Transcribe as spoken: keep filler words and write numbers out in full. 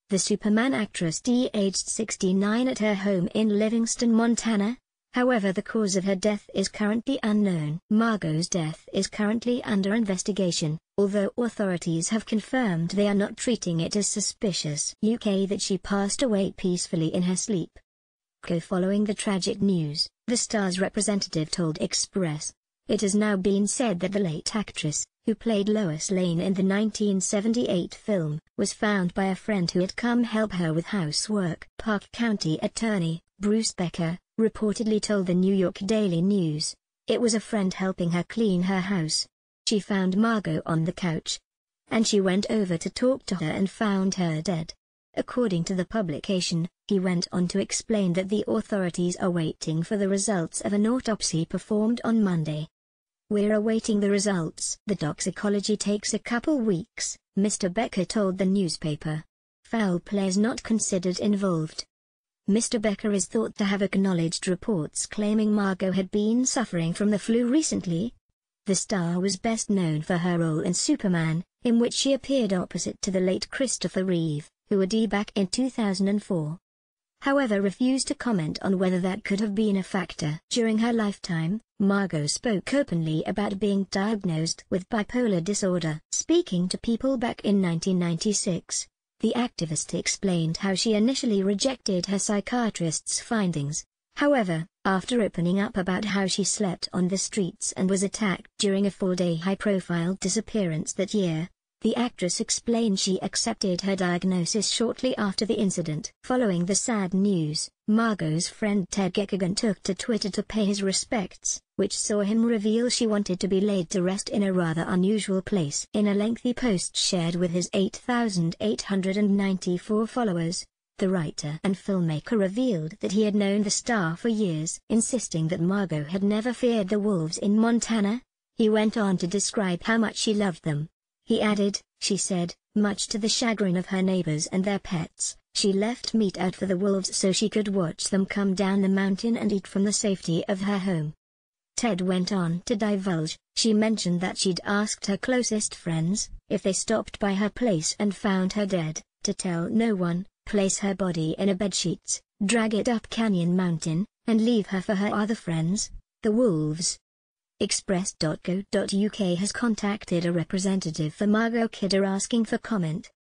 The Superman actress de-aged sixty-nine at her home in Livingston, Montana. However, the cause of her death is currently unknown. Margot's death is currently under investigation, although authorities have confirmed they are not treating it as suspicious. U K that she passed away peacefully in her sleep. Following the tragic news, the star's representative told Express, "It has now been said that the late actress, who played Lois Lane in the nineteen seventy-eight film, was found by a friend who had come help her with housework." Park County Attorney Bruce Becker reportedly told the New York Daily News, "It was a friend helping her clean her house. She found Margot on the couch, and she went over to talk to her and found her dead." According to the publication, he went on to explain that the authorities are waiting for the results of an autopsy performed on Monday. "We're awaiting the results. The toxicology takes a couple weeks," Mister Becker told the newspaper. Foul play is not considered involved. Mister Becker is thought to have acknowledged reports claiming Margot had been suffering from the flu recently. The star was best known for her role in Superman, in which she appeared opposite to the late Christopher Reeve, who died back in two thousand four. However, refused to comment on whether that could have been a factor. During her lifetime, Margot spoke openly about being diagnosed with bipolar disorder. Speaking to People back in nineteen ninety-six, the activist explained how she initially rejected her psychiatrist's findings. However, after opening up about how she slept on the streets and was attacked during a four-day high-profile disappearance that year, the actress explained she accepted her diagnosis shortly after the incident. Following the sad news, Margot's friend Ted Geoghegan took to Twitter to pay his respects, which saw him reveal she wanted to be laid to rest in a rather unusual place. In a lengthy post shared with his eight thousand eight hundred ninety-four followers, the writer and filmmaker revealed that he had known the star for years, insisting that Margot had never feared the wolves in Montana. He went on to describe how much she loved them. He added, "She said, much to the chagrin of her neighbors and their pets, she left meat out for the wolves so she could watch them come down the mountain and eat from the safety of her home." Ted went on to divulge, she mentioned that she'd asked her closest friends, if they stopped by her place and found her dead, to tell no one, place her body in a bedsheets, drag it up Canyon Mountain, and leave her for her other friends, the wolves. Express dot co dot U K has contacted a representative for Margot Kidder asking for comment.